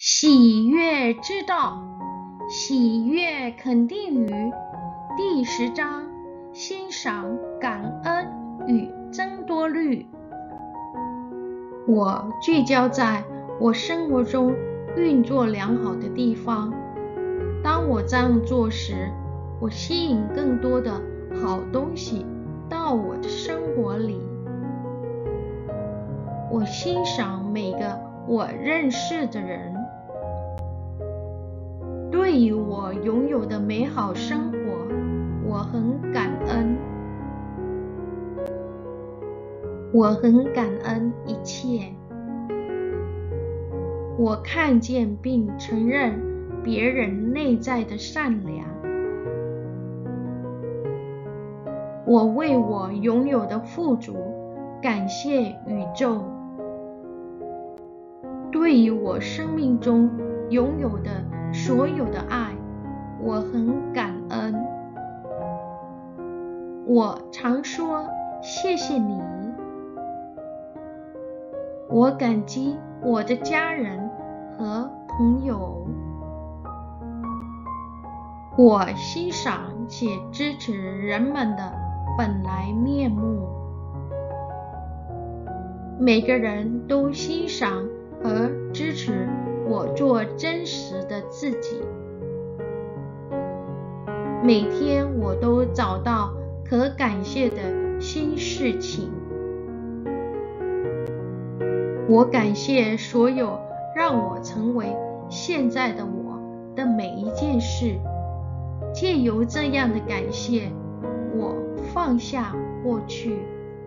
喜悦之道，喜悦肯定语。第10章，欣赏、感恩与增多虑。我聚焦在我生活中运作良好的地方。当我这样做时，我吸引更多的好东西到我的生活里。我欣赏每个我认识的人。对于我拥有的美好生活，我很感恩。我很感恩一切。我看见并承认别人内在的善良。我为我拥有的富足感谢宇宙。对于我生命中拥有的所有的爱，我很感恩。我常说谢谢你。我感激我的家人和朋友。我欣赏且支持人们的本来面目。每个人都欣赏和支持我做真实的自己。每天我都找到可感谢的新事情。我感谢所有让我成为现在的我的每一件事。借由这样的感谢，我放下过去。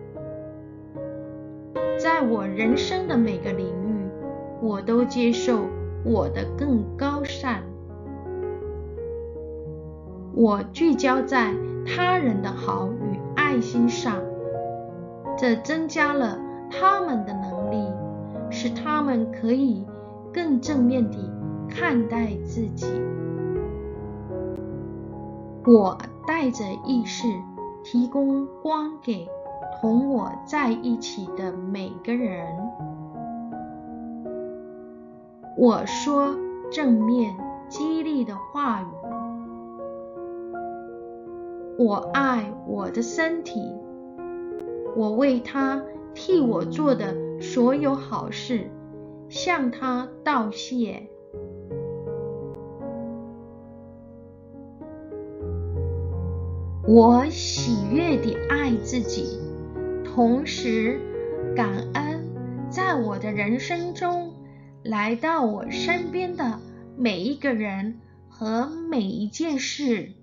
在我人生的每个领域，我都接受我的更高善。我聚焦在他人的好与爱心上，这增加了他们的能力，使他们可以更正面地看待自己。我带着意识提供光给同我在一起的每个人。我说正面激励的话语。我爱我的身体。我为他替我做的所有好事向他道谢。我喜悦地爱自己，同时感恩在我的人生中来到我身边的每一个人和每一件事。